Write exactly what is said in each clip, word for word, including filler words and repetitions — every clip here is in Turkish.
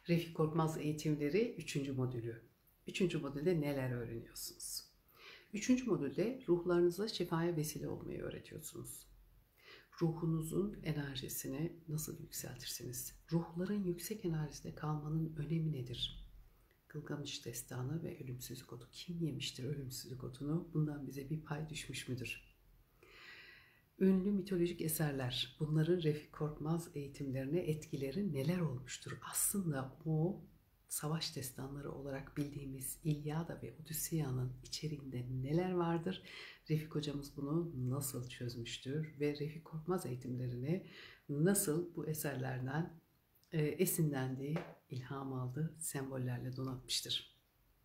Refik Korkmaz Eğitimleri üçüncü modülü. üçüncü modülde neler öğreniyorsunuz? üçüncü modülde ruhlarınıza şifaya vesile olmayı öğretiyorsunuz. Ruhunuzun enerjisini nasıl yükseltirsiniz? Ruhların yüksek enerjide kalmanın önemi nedir? Gılgamış Destanı ve Ölümsüzlük Otu. Kim yemiştir ölümsüzlük otunu? Bundan bize bir pay düşmüş müdür? Ünlü mitolojik eserler, bunların Refik Korkmaz eğitimlerine etkileri neler olmuştur? Aslında o savaş destanları olarak bildiğimiz İlyada ve Odüseya'nın içeriğinde neler vardır? Refik hocamız bunu nasıl çözmüştür ve Refik Korkmaz eğitimlerini nasıl bu eserlerden e, esinlendiği, ilham aldığı sembollerle donatmıştır?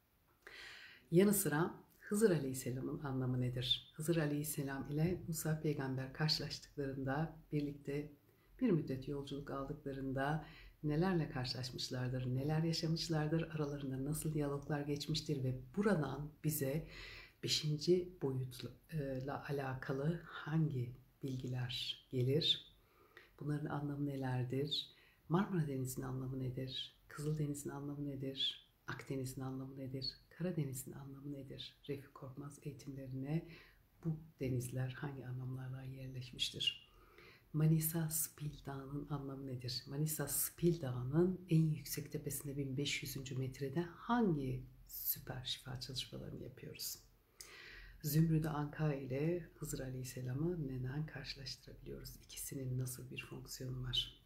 Yanı sıra Hızır Aleyhisselam'ın anlamı nedir? Hızır Aleyhisselam ile Musa Peygamber karşılaştıklarında, birlikte bir müddet yolculuk aldıklarında nelerle karşılaşmışlardır, neler yaşamışlardır, aralarında nasıl diyaloglar geçmiştir ve buradan bize beşinci boyutla alakalı hangi bilgiler gelir? Bunların anlamı nelerdir? Marmara Denizi'nin anlamı nedir? Kızıldeniz'in anlamı nedir? Akdeniz'in anlamı nedir? Karadeniz'in anlamı nedir? Refik Korkmaz eğitimlerine bu denizler hangi anlamlarla yerleşmiştir? Manisa Spil Dağı'nın anlamı nedir? Manisa Spil Dağı'nın en yüksek tepesinde bin beş yüzüncü metrede hangi süper şifa çalışmalarını yapıyoruz? Zümrüt-i Anka ile Hızır Aleyhisselam'ı neden karşılaştırabiliyoruz? İkisinin nasıl bir fonksiyonu var?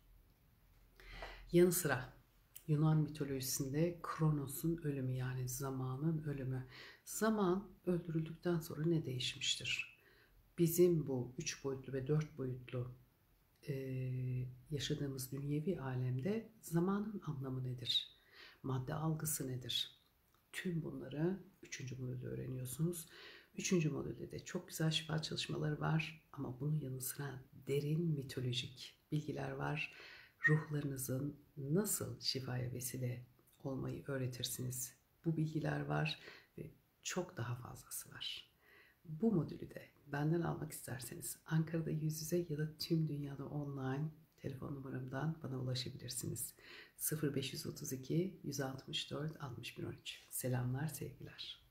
Yanı sıra Yunan mitolojisinde Kronos'un ölümü, yani zamanın ölümü. Zaman öldürüldükten sonra ne değişmiştir? Bizim bu üç boyutlu ve dört boyutlu e, yaşadığımız dünyevi alemde zamanın anlamı nedir? Madde algısı nedir? Tüm bunları üçüncü modülde öğreniyorsunuz. Üçüncü modülde de çok güzel şifa çalışmaları var ama bunun yanı sıra derin mitolojik bilgiler var. Ruhlarınızın nasıl şifaya vesile olmayı öğretirsiniz? Bu bilgiler var ve çok daha fazlası var. Bu modülü de benden almak isterseniz Ankara'da yüz yüze ya da tüm dünyada online telefon numaramdan bana ulaşabilirsiniz. sıfır beş otuz iki yüz altmış dört altmış bir on üç. Selamlar, sevgiler.